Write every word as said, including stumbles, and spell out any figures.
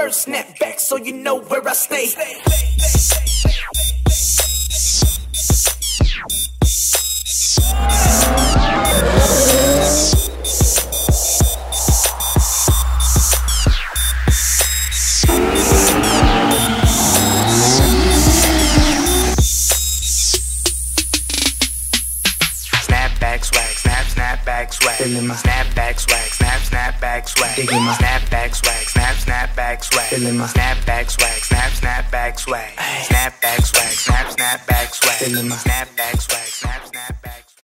first snapback, so you know where I stay. Snapback swag, snap, snapback swag. Feeling my snapback swag, snap, snapback swag. Digging my snapback swag, snap, snapback swag. Feeling my snapback swag, snap, snapback swag. Snapback swag, snap, snapback swag. Feeling my snap.